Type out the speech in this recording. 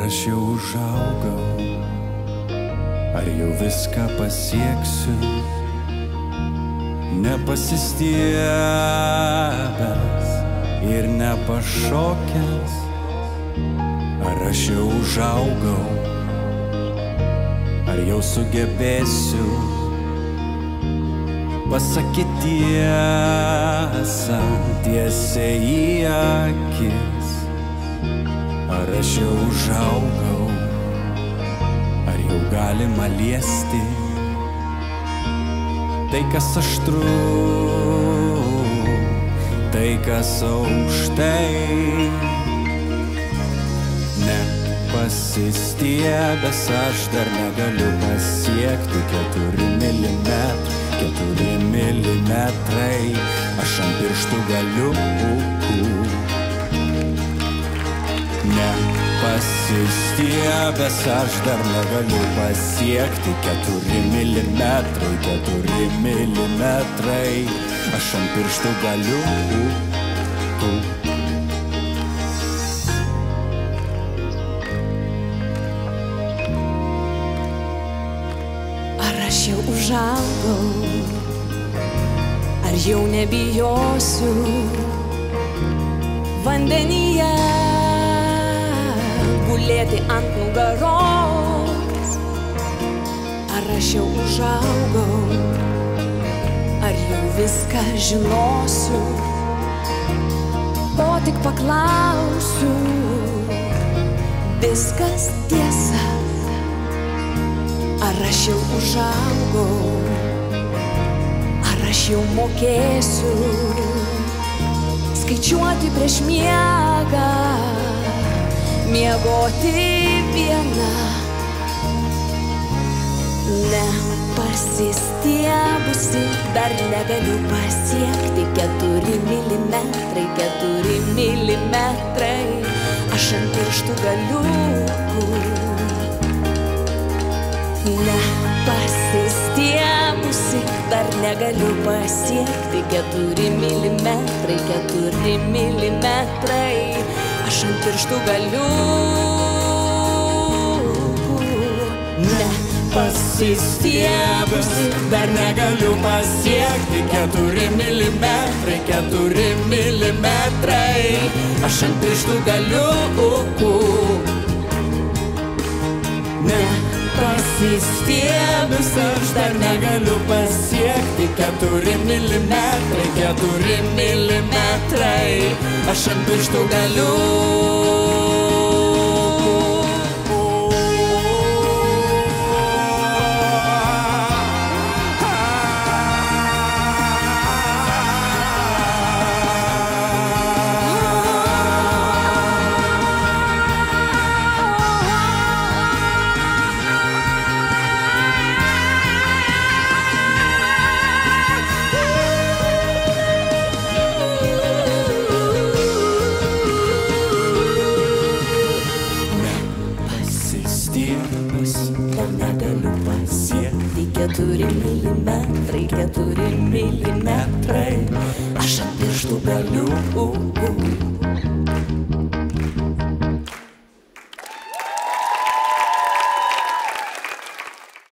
aš jau užaugau, ar jau viską pasieksiu, nepasistiebęs ir nepašokęs, ar aš jau užaugau, ar jau sugebėsiu pasakyti tiesą tiesiai į akis, ar aš jau užaugau, ar jau galima liesti tai, kas aštru, tai, kas aukštai. Nepasistiebęs aš dar negaliu pasiekti 4 milimetrų, 4 milimetrai, aš ant pirštų galiu. Nepasistiebęs aš dar negaliu pasiekti 4 milimetrai, 4 milimetrai, aš ant pirštų galiu. Ar aš jau užaugau, ar jau nebijosiu vandenyje gulėti ant nugaros? Ar aš jau užaugau, ar jau viską žinosiu, o tik paklausiu, viskas tiesa? Ar aš jau užaugau, ar aš jau mokėsiu skaičiuoti prieš miegą, miegoti viena? Nepasistiebusi dar negaliu pasiekti 4 milimetrai, 4 milimetrai, aš ant pirštų galiukų. Nepasistiebusi dar negaliu pasiekti 4 milimetrai, 4 milimetrai, aš ant pirštų galiukų. Nepasistiebusi dar negaliu pasiekti 4 milimetrai, 4 milimetrai, aš ant pirštų galiukų. Nepasistiebusi aš dar negaliu pasiekti 4 milimetrai, 4 milimetrai, aš ant pirštų galiukų. Dar negaliu pasiekti 4 milimetrai, 4 milimetrai, aš ant pirštų galiukų.